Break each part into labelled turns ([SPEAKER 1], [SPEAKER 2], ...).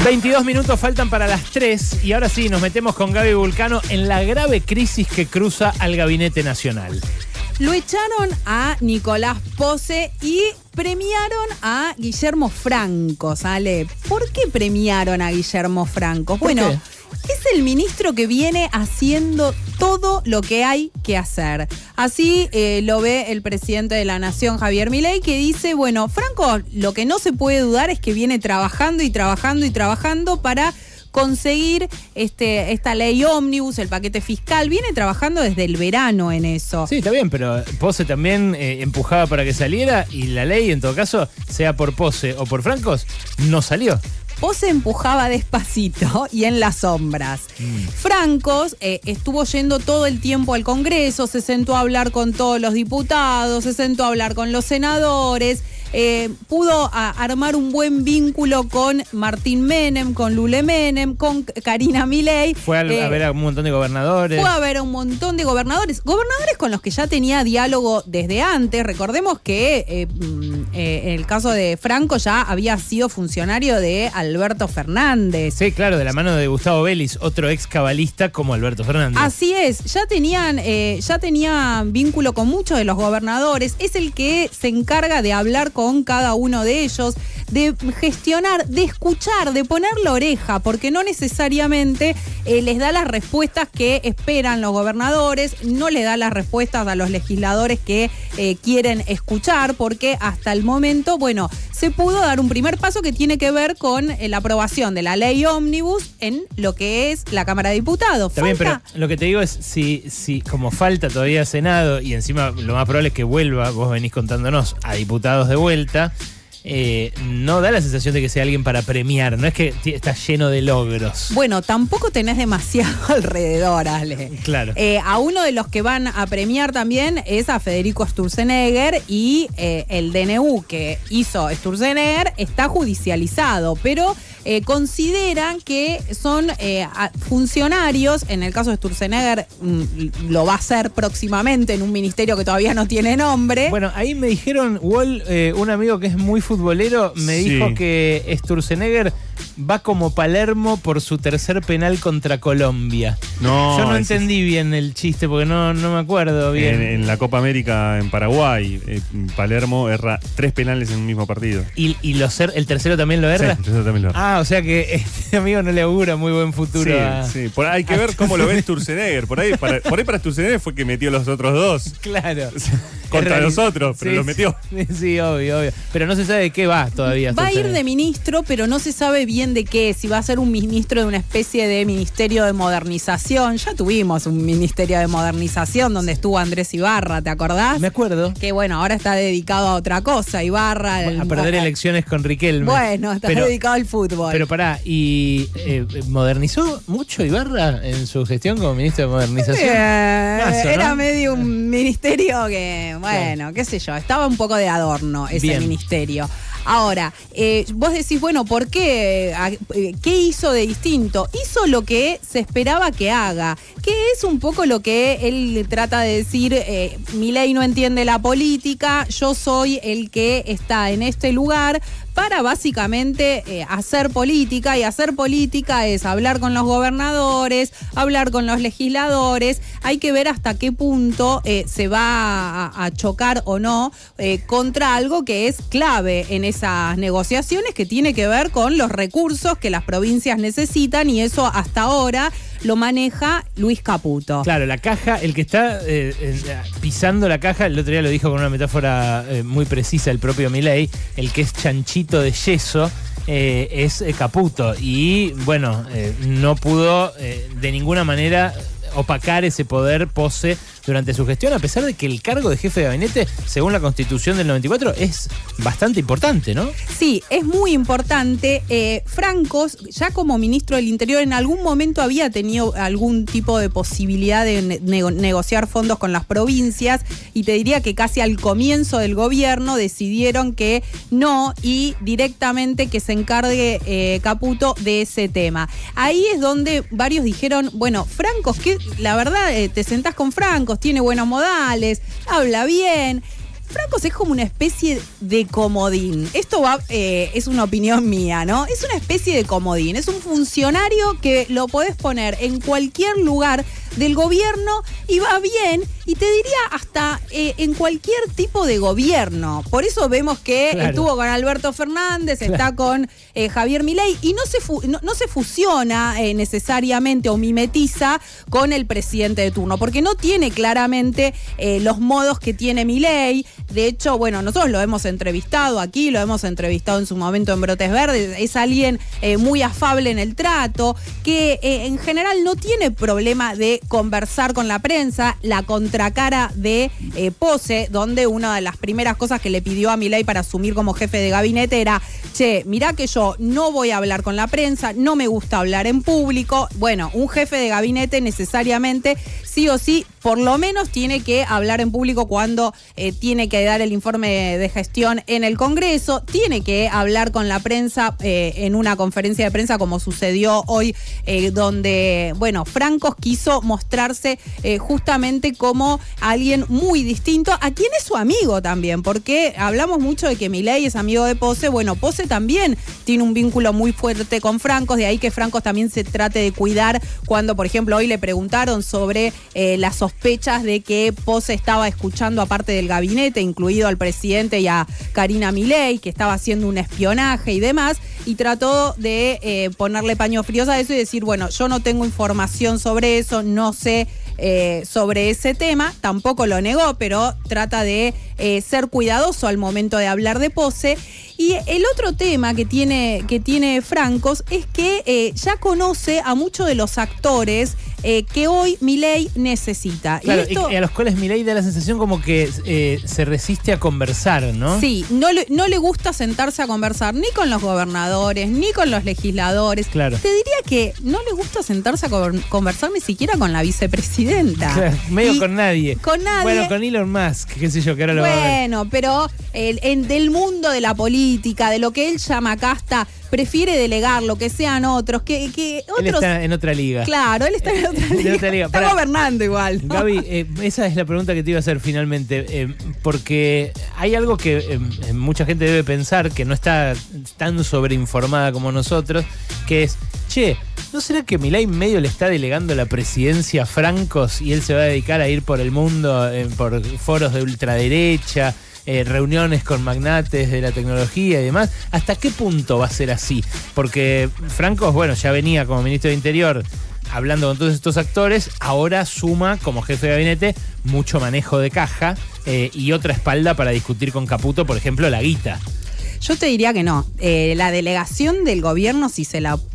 [SPEAKER 1] 22 minutos faltan para las 3 y ahora sí, nos metemos con Gaby Vulcano en la grave crisis que cruza al Gabinete Nacional.
[SPEAKER 2] Lo echaron a Nicolás Pose y premiaron a Guillermo Franco, ¿sale? ¿Por qué premiaron a Guillermo Franco? Bueno, es el ministro que viene haciendo todo lo que hay que hacer. Así lo ve el presidente de la Nación, Javier Milei, que dice, bueno, Franco, lo que no se puede dudar es que viene trabajando y trabajando y trabajando para conseguir esta ley ómnibus, el paquete fiscal. Viene trabajando desde el verano en eso.
[SPEAKER 1] Sí, está bien, pero Pose también empujaba para que saliera y la ley, en todo caso, sea por Pose o por Francos, no salió.
[SPEAKER 2] Pose empujaba despacito y en las sombras. Francos estuvo yendo todo el tiempo al Congreso, se sentó a hablar con todos los diputados, se sentó a hablar con los senadores, pudo armar un buen vínculo con Martín Menem, con Lule Menem, con Karina Milei.
[SPEAKER 1] Fue a ver a un montón de gobernadores.
[SPEAKER 2] Fue a ver a un montón de gobernadores con los que ya tenía diálogo desde antes. Recordemos que en el caso de Franco ya había sido funcionario de Alberto Fernández.
[SPEAKER 1] Sí, claro, de la mano de Gustavo Vélez, otro ex cabalista como Alberto Fernández.
[SPEAKER 2] Así es, ya tenían vínculo con muchos de los gobernadores. Es el que se encarga de hablar con cada uno de ellos, de gestionar, de escuchar, de poner la oreja, porque no necesariamente les da las respuestas que esperan los gobernadores, no le da las respuestas a los legisladores que quieren escuchar, porque hasta el momento, bueno, se pudo dar un primer paso que tiene que ver con la aprobación de la ley ómnibus en lo que es la Cámara de Diputados.
[SPEAKER 1] Está bien, pero lo que te digo es, si como falta todavía Senado y encima lo más probable es que vuelva, vos venís contándonos, a diputados de vuelta, no da la sensación de que sea alguien para premiar, no es que está lleno de logros.
[SPEAKER 2] Bueno, tampoco tenés demasiado alrededor, Ale.
[SPEAKER 1] Claro.
[SPEAKER 2] A uno de los que van a premiar también es a Federico Sturzenegger y el DNU que hizo Sturzenegger está judicializado, pero consideran que son funcionarios, en el caso de Sturzenegger lo va a hacer próximamente en un ministerio que todavía no tiene nombre.
[SPEAKER 1] Bueno, ahí me dijeron, Wall, un amigo que es muy futbolero, me dijo que Sturzenegger va como Palermo por su tercer penal contra Colombia.
[SPEAKER 3] No,
[SPEAKER 1] yo no entendí bien el chiste porque no me acuerdo bien.
[SPEAKER 3] En la Copa América en Paraguay, Palermo erra 3 penales en un mismo partido.
[SPEAKER 1] ¿Y el tercero también lo erra?
[SPEAKER 3] Sí, el tercero también lo erra.
[SPEAKER 1] Ah, o sea que este amigo no le augura muy buen futuro.
[SPEAKER 3] Sí. Hay que ver cómo lo ve Sturzenegger. Por ahí para Sturzenegger fue que metió los otros dos.
[SPEAKER 1] Claro.
[SPEAKER 3] Contra los otros, pero los metió.
[SPEAKER 1] Sí, obvio. Pero no se sabe de qué va todavía.
[SPEAKER 2] Va a ir de ministro, pero no se sabe bien de qué. Si va a ser un ministro de una especie de ministerio de modernización. Ya tuvimos un ministerio de modernización donde estuvo Andrés Ibarra, ¿te acordás?
[SPEAKER 1] Me acuerdo.
[SPEAKER 2] Que bueno, ahora está dedicado a otra cosa, Ibarra.
[SPEAKER 1] A perder elecciones con Riquelme.
[SPEAKER 2] Bueno, está dedicado al fútbol.
[SPEAKER 1] Pero pará, ¿y modernizó mucho Ibarra en su gestión como ministro de modernización?
[SPEAKER 2] Era medio un ministerio que, bueno, qué sé yo, estaba un poco de adorno ese ministerio. Ahora, vos decís, bueno, ¿por qué? ¿Qué hizo de distinto? Hizo lo que se esperaba que haga, que es un poco lo que él trata de decir, Milei no entiende la política, yo soy el que está en este lugar para básicamente hacer política, y hacer política es hablar con los gobernadores, hablar con los legisladores. Hay que ver hasta qué punto se va a chocar o no contra algo que es clave en esas negociaciones, que tiene que ver con los recursos que las provincias necesitan, y eso hasta ahora lo maneja Luis Caputo.
[SPEAKER 1] Claro, la caja, el que está pisando la caja, el otro día lo dijo con una metáfora muy precisa el propio Milei, el que es chanchito de yeso es Caputo, y bueno, no pudo de ninguna manera opacar ese poder Pose durante su gestión, a pesar de que el cargo de jefe de gabinete, según la Constitución del 94, es bastante importante, ¿no?
[SPEAKER 2] Sí, es muy importante. Francos, ya como ministro del Interior, en algún momento había tenido algún tipo de posibilidad de negociar fondos con las provincias, y te diría que casi al comienzo del gobierno decidieron que no, y directamente que se encargue Caputo de ese tema. Ahí es donde varios dijeron, bueno, Francos, que la verdad te sentás con Francos, tiene buenos modales, habla bien. Francos es como una especie de comodín. Esto es una opinión mía, ¿no? Es una especie de comodín. Es un funcionario que lo podés poner en cualquier lugar del gobierno y va bien, y te diría hasta en cualquier tipo de gobierno. Por eso vemos que estuvo con Alberto Fernández, está con Javier Milei, y no se fusiona necesariamente o mimetiza con el presidente de turno, porque no tiene claramente los modos que tiene Milei. De hecho, bueno, nosotros lo hemos entrevistado aquí, lo hemos entrevistado en su momento en Brotes Verdes. Es alguien muy afable en el trato, que en general no tiene problema de conversar con la prensa. La contracara de Pose, donde una de las primeras cosas que le pidió a Milei para asumir como jefe de gabinete era: che, mirá que yo no voy a hablar con la prensa, no me gusta hablar en público. Bueno, un jefe de gabinete necesariamente, sí o sí, por lo menos tiene que hablar en público cuando tiene que dar el informe de gestión en el Congreso, tiene que hablar con la prensa en una conferencia de prensa como sucedió hoy, donde, bueno, Francos quiso mostrarse justamente como alguien muy distinto, a quien es su amigo también, porque hablamos mucho de que Milei es amigo de Pose. Bueno, Pose también tiene un vínculo muy fuerte con Francos, de ahí que Francos también se trate de cuidar cuando, por ejemplo, hoy le preguntaron sobre las sospechas de que Pose estaba escuchando a parte del gabinete, incluido al presidente y a Karina Milei, que estaba haciendo un espionaje y demás, y trató de ponerle paños fríos a eso y decir, bueno, yo no tengo información sobre eso, no sé sobre ese tema. Tampoco lo negó, pero trata de ser cuidadoso al momento de hablar de Pose. Y el otro tema que tiene Francos es que ya conoce a muchos de los actores que hoy Milei necesita.
[SPEAKER 1] Claro, y a los cuales Milei da la sensación como que se resiste a conversar, ¿no?
[SPEAKER 2] Sí, no le gusta sentarse a conversar ni con los gobernadores, ni con los legisladores.
[SPEAKER 1] Claro.
[SPEAKER 2] Te diría que no le gusta sentarse a conversar ni siquiera con la vicepresidenta.
[SPEAKER 1] Claro, medio con nadie.
[SPEAKER 2] Con nadie.
[SPEAKER 1] Bueno, con Elon Musk, qué sé yo, que ahora lo va a ver.
[SPEAKER 2] Bueno, pero del mundo de la política, de lo que él llama casta, prefiere delegar lo que sean otros, que otros.
[SPEAKER 1] Él está en otra liga.
[SPEAKER 2] Claro, él está en otra liga. Está gobernando igual, ¿no?
[SPEAKER 1] Gaby, esa es la pregunta que te iba a hacer finalmente, porque hay algo que mucha gente debe pensar, que no está tan sobreinformada como nosotros, que es, che, ¿no será que Milei medio le está delegando la presidencia a Francos y él se va a dedicar a ir por el mundo, por foros de ultraderecha, reuniones con magnates de la tecnología y demás? ¿Hasta qué punto va a ser así? Porque Francos, bueno, ya venía como ministro de Interior hablando con todos estos actores, ahora suma como jefe de gabinete mucho manejo de caja y otra espalda para discutir con Caputo, por ejemplo, la guita.
[SPEAKER 2] Yo te diría que no. La delegación del gobierno, si se la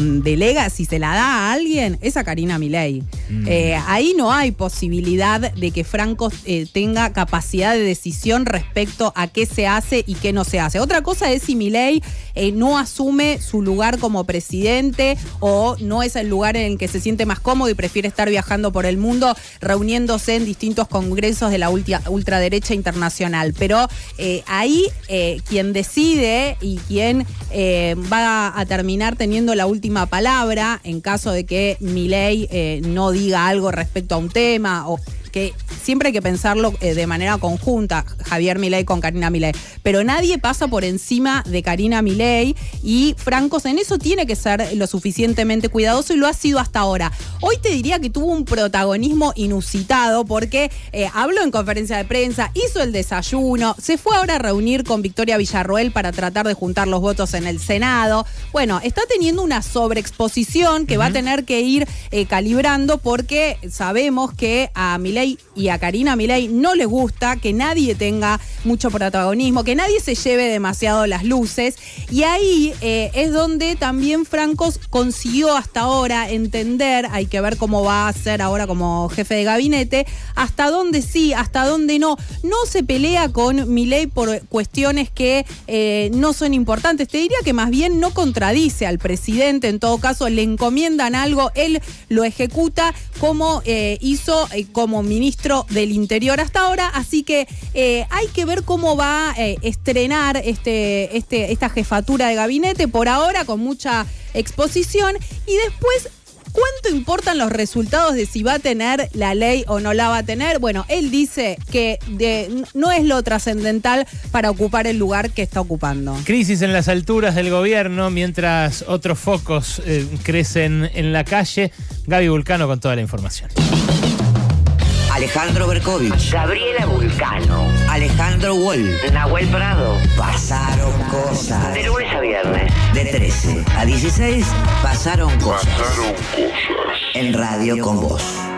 [SPEAKER 2] da a alguien, es a Karina Milei. Ahí no hay posibilidad de que Francos tenga capacidad de decisión respecto a qué se hace y qué no se hace. Otra cosa es si Milei no asume su lugar como presidente, o no es el lugar en el que se siente más cómodo y prefiere estar viajando por el mundo, reuniéndose en distintos congresos de la ultraderecha internacional. Pero ahí quien decide y quien va a terminar teniendo la última palabra en caso de que Milei no diga algo respecto a un tema, o que siempre hay que pensarlo de manera conjunta, Javier Milei con Karina Milei, pero nadie pasa por encima de Karina Milei, y Francos en eso tiene que ser lo suficientemente cuidadoso, y lo ha sido hasta ahora. Hoy te diría que tuvo un protagonismo inusitado, porque habló en conferencia de prensa, hizo el desayuno, se fue ahora a reunir con Victoria Villarroel para tratar de juntar los votos en el Senado. Bueno, está teniendo una sobreexposición que va a tener que ir calibrando, porque sabemos que a Milei y a Karina Milei no les gusta que nadie tenga mucho protagonismo, que nadie se lleve demasiado las luces, y ahí es donde también Francos consiguió hasta ahora entender, hay que ver cómo va a ser ahora como jefe de gabinete, hasta dónde sí, hasta dónde no se pelea con Milei por cuestiones que no son importantes. Te diría que más bien no contradice al presidente, en todo caso le encomiendan algo, él lo ejecuta, como hizo como ministro del Interior hasta ahora. Así que hay que ver cómo va a estrenar esta jefatura de gabinete, por ahora con mucha exposición, y después ¿cuánto importan los resultados de si va a tener la ley o no la va a tener? Bueno, él dice que no es lo trascendental para ocupar el lugar que está ocupando.
[SPEAKER 1] Crisis en las alturas del gobierno, mientras otros focos crecen en la calle. Gaby Vulcano con toda la información.
[SPEAKER 4] Alejandro Berkovich,
[SPEAKER 5] Gabriela Vulcano,
[SPEAKER 4] Alejandro Wall,
[SPEAKER 5] Nahuel Prado.
[SPEAKER 4] Pasaron cosas.
[SPEAKER 5] De lunes a viernes.
[SPEAKER 4] De 13 a 16 pasaron cosas. En Radio con Vos.